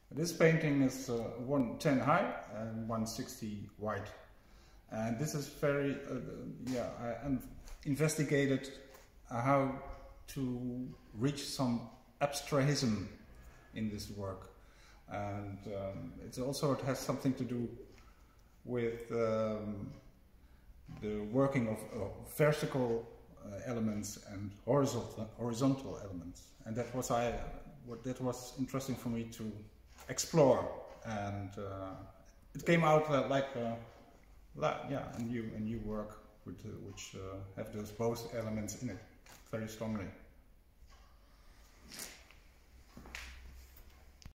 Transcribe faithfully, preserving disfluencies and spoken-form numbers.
This painting is uh, one ten high and one sixty wide, and this is very uh, yeah I investigated how to reach some abstrahism in this work, and um, it also it has something to do with um, the working of, of vertical uh, elements and horizontal horizontal elements, and that was I what that was interesting for me to explore, and uh, it came out uh, like uh, la yeah a new a new work with, uh, which uh, have those both elements in it very strongly.